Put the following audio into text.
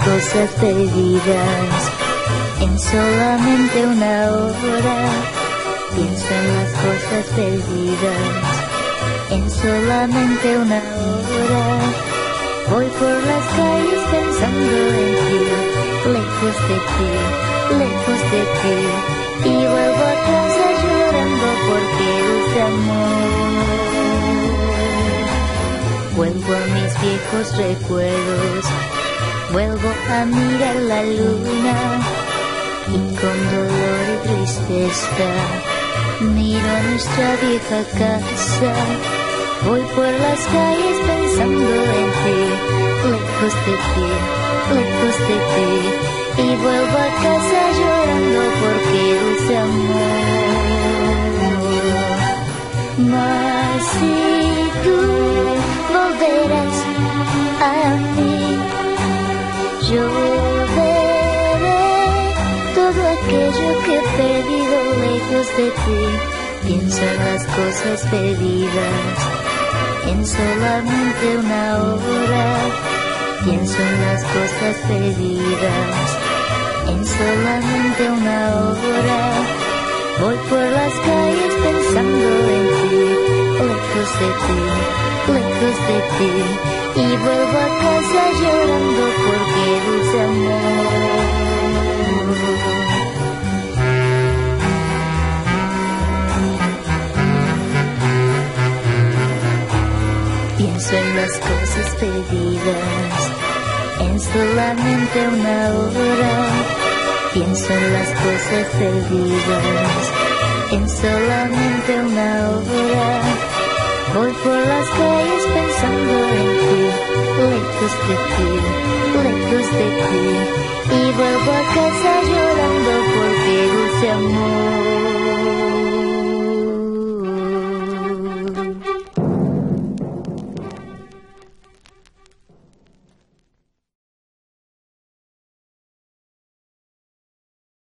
cosas perdidas. En solamente una hora pienso en las cosas perdidas. En solamente una hora voy por las calles pensando en ti, lejos de ti, lejos de ti. Y vuelvo a casa llorando porque dulce amor. Vuelvo a mis viejos recuerdos, vuelvo a mirar la luna y con dolor y tristeza miro a nuestra vieja casa. Voy por las calles pensando en ti, lejos de ti, lejos de ti. Y vuelvo a casa llorando porque dulce amor. Mas si tú volverás a mí, yo veré todo aquello que he perdido lejos de ti. Pienso en las cosas perdidas. En solamente una hora pienso en las cosas perdidas. En solamente una hora voy por las calles pensando en ti, lejos de ti, lejos de ti. Y vuelvo a casa llorando porque dulce amor. Pienso en las cosas perdidas. En solamente una hora pienso en las cosas perdidas. En solamente una hora voy por las calles pensando en ti, lejos de ti, lejos de ti. Y vuelvo a casa llorando